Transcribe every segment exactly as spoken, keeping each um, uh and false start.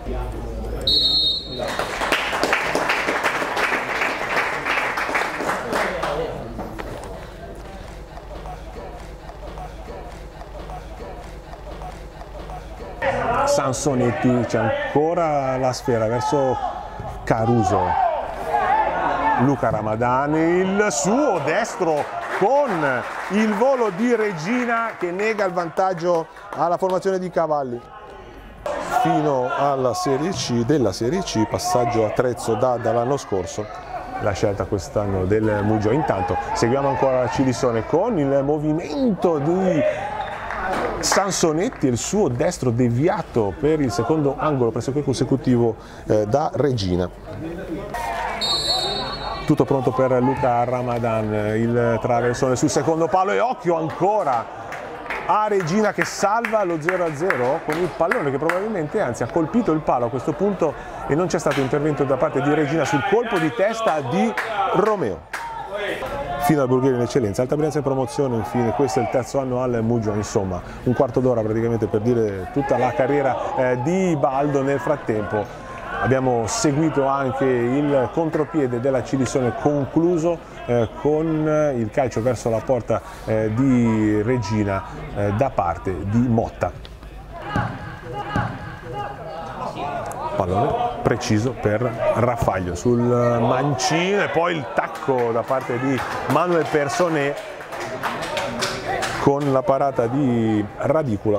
Sansonetti, c'è ancora la sfera verso Caruso, Luca Ramadan, il suo destro con il volo di Regina che nega il vantaggio alla formazione di Cavalli. Fino alla Serie C, della Serie C, passaggio a Trezzo da, dall'anno scorso, la scelta quest'anno del Muggiò. Intanto seguiamo ancora la Cilisone con il movimento di Sansonetti e il suo destro deviato per il secondo angolo pressoché consecutivo eh, da Regina. Tutto pronto per Luca Ramadan, il traversone sul secondo palo e occhio ancora a Regina che salva lo zero a zero con il pallone che probabilmente, anzi, ha colpito il palo a questo punto e non c'è stato intervento da parte di Regina sul colpo di testa di Romeo. Fino al Bulgari in eccellenza, Alta Brianza in promozione, infine questo è il terzo anno al Muggiò, insomma un quarto d'ora praticamente per dire tutta la carriera eh, di Baldo. Nel frattempo abbiamo seguito anche il contropiede della Cilisone concluso eh, con il calcio verso la porta eh, di Regina eh, da parte di Motta. Pallone preciso per Raffaglio sul mancino e poi il tacco da parte di Manuel Personet con la parata di Radicula.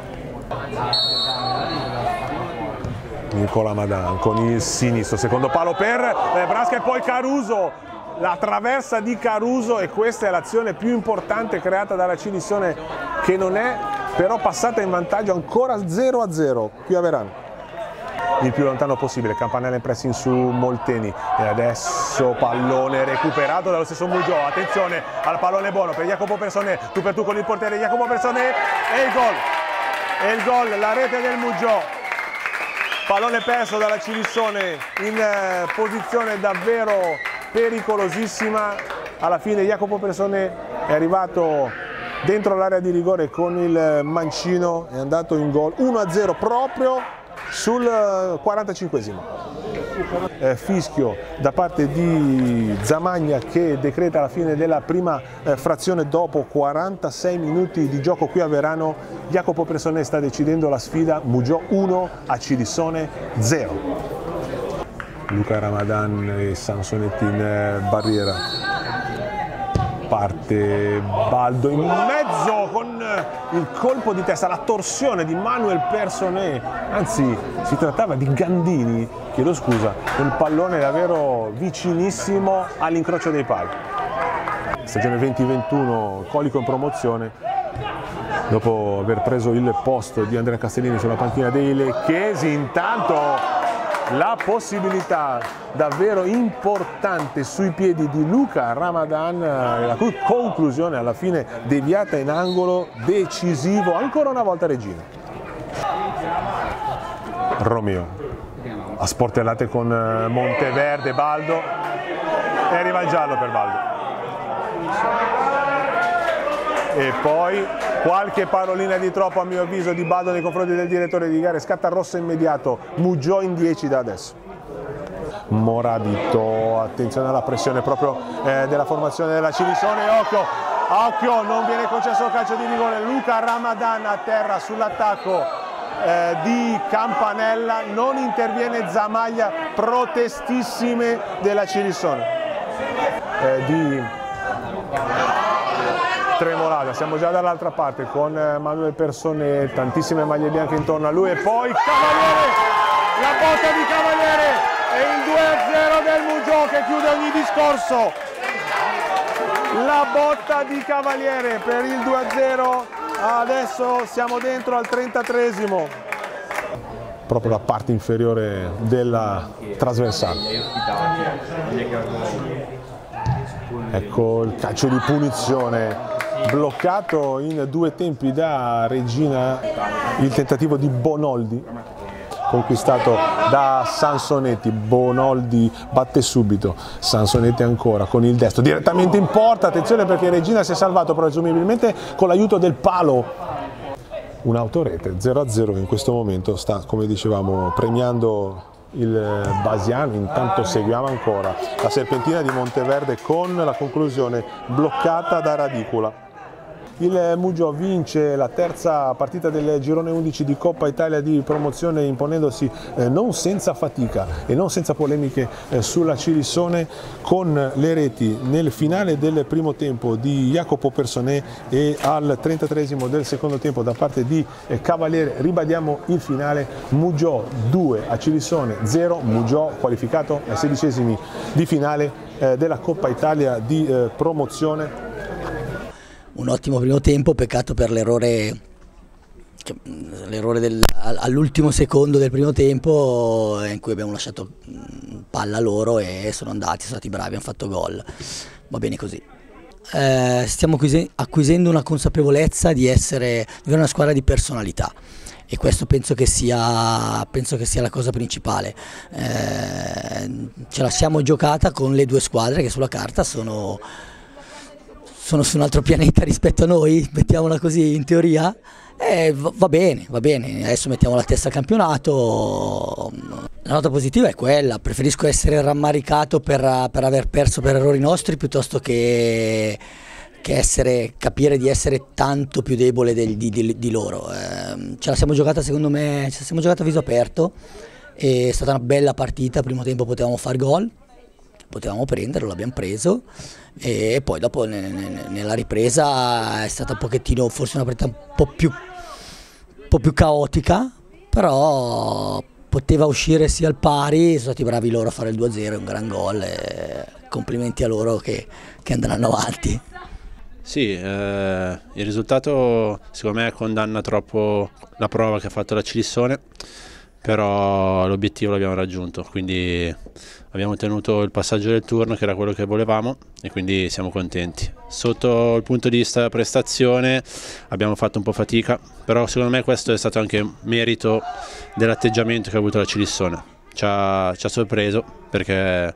Nicola Madan con il sinistro, secondo palo per Brasca e poi Caruso, la traversa di Caruso e questa è l'azione più importante creata dalla Cilisone che non è però passata in vantaggio, ancora zero a zero qui a Verano. Il più lontano possibile, Campanella in pressing su Molteni e adesso pallone recuperato dallo stesso Muggiò, attenzione al pallone buono per Jacopo Personet, tu per tu con il portiere Jacopo Personet e il gol, e il gol, la rete del Muggiò. Pallone perso dalla Cilisone in eh, posizione davvero pericolosissima, alla fine Jacopo Personet è arrivato dentro l'area di rigore con il mancino, è andato in gol uno a zero proprio sul quarantacinquesimo. Eh, fischio da parte di Zamagna che decreta la fine della prima eh, frazione dopo quarantasei minuti di gioco qui a Verano. Jacopo Personet sta decidendo la sfida, Muggiò uno a Cilisone zero. Luca Ramadan e Sansonetti in eh, barriera. Parte Baldo in mezzo con il colpo di testa, la torsione di Manuel Personet, anzi si trattava di Gandini, chiedo scusa, un pallone davvero vicinissimo all'incrocio dei pali. Stagione venti ventuno, Colico in promozione, dopo aver preso il posto di Andrea Castellini sulla panchina dei lecchesi. Intanto la possibilità davvero importante sui piedi di Luca Ramadan, la cui conclusione alla fine deviata in angolo, decisivo ancora una volta Regina. Romeo a sportellate con Monteverde, Baldo e arriva il giallo per Baldo. E poi qualche parolina di troppo a mio avviso di Baldo nei confronti del direttore di gare, scatta rosso immediato, Muggiò in dieci da adesso. Morabito, attenzione alla pressione proprio eh, della formazione della Cilisone, occhio, occhio, non viene concesso il calcio di rigore, Luca Ramadan a terra sull'attacco eh, di Campanella, non interviene Zamaglia, protestissime della Cilisone. Eh, di Tremolada, siamo già dall'altra parte con Manuel Personet, tantissime maglie bianche intorno a lui e poi Cavaliere, la botta di Cavaliere e il due a zero del Muggiò che chiude ogni discorso. La botta di Cavaliere per il due a zero, adesso siamo dentro al trentatreesimo. Proprio la parte inferiore della trasversale. Ecco il calcio di punizione bloccato in due tempi da Regina, il tentativo di Bonoldi conquistato da Sansonetti. Bonoldi batte subito, Sansonetti ancora con il destro direttamente in porta, attenzione perché Regina si è salvato presumibilmente con l'aiuto del palo. un'autorete. Zero a zero in questo momento sta, come dicevamo, premiando il Basiano. Intanto seguiamo ancora la Serpentina di Monteverde con la conclusione bloccata da Radicula. Il Mugello vince la terza partita del girone undici di Coppa Italia di promozione, imponendosi eh, non senza fatica e non senza polemiche eh, sulla Cilissone, con le reti nel finale del primo tempo di Jacopo Personè e al trentatreesimo del secondo tempo da parte di eh, Cavaliere. Ribadiamo il finale: Mugello due a Cilissone zero, Mugello qualificato ai sedicesimi di finale eh, della Coppa Italia di eh, promozione. Un ottimo primo tempo, peccato per l'errore l'errore all'ultimo secondo del primo tempo, in cui abbiamo lasciato palla loro e sono andati, sono stati bravi, hanno fatto gol. Va bene così. Eh, stiamo acquisendo una consapevolezza di essere, di avere una squadra di personalità, e questo penso che sia, penso che sia la cosa principale. Eh, ce la siamo giocata con le due squadre che sulla carta sono... sono su un altro pianeta rispetto a noi, mettiamola così in teoria, e va bene, va bene, adesso mettiamo la testa al campionato. La nota positiva è quella: preferisco essere rammaricato per, per aver perso per errori nostri piuttosto che, che essere, capire di essere tanto più debole di, di, di loro. Eh, ce la siamo giocata, secondo me, ce la siamo giocata a viso aperto, è stata una bella partita. Primo tempo potevamo far gol, potevamo prenderlo, l'abbiamo preso, e poi dopo nella ripresa è stata un pochettino, forse una partita un po' più, un po' più caotica, però poteva uscire sia al pari. Sono stati bravi loro a fare il due a zero, è un gran gol, e complimenti a loro che, che andranno avanti. Sì, eh, il risultato secondo me condanna troppo la prova che ha fatto la Cilissone, però l'obiettivo l'abbiamo raggiunto, quindi abbiamo tenuto il passaggio del turno, che era quello che volevamo, e quindi siamo contenti. Sotto il punto di vista della prestazione abbiamo fatto un po' fatica, però secondo me questo è stato anche merito dell'atteggiamento che ha avuto la Cilissone. Ci ha, ci ha sorpreso, perché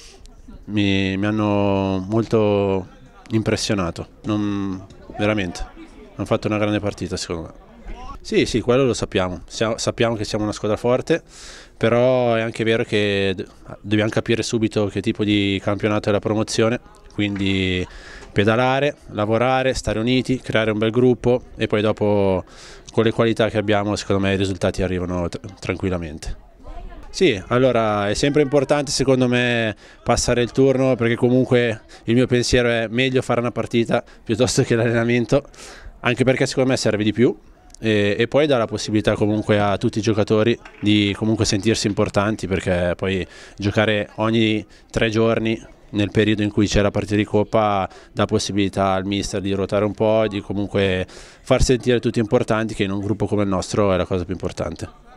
mi, mi hanno molto impressionato, non, veramente, hanno fatto una grande partita secondo me. Sì, sì, quello lo sappiamo, sappiamo che siamo una squadra forte, però è anche vero che dobbiamo capire subito che tipo di campionato è la promozione, quindi pedalare, lavorare, stare uniti, creare un bel gruppo, e poi dopo con le qualità che abbiamo secondo me i risultati arrivano tranquillamente. Sì, allora è sempre importante secondo me passare il turno, perché comunque il mio pensiero è meglio fare una partita piuttosto che l'allenamento, anche perché secondo me serve di più. E, e poi dà la possibilità comunque a tutti i giocatori di comunque sentirsi importanti, perché poi giocare ogni tre giorni nel periodo in cui c'è la partita di Coppa dà possibilità al mister di ruotare un po', di comunque far sentire tutti importanti, che in un gruppo come il nostro è la cosa più importante.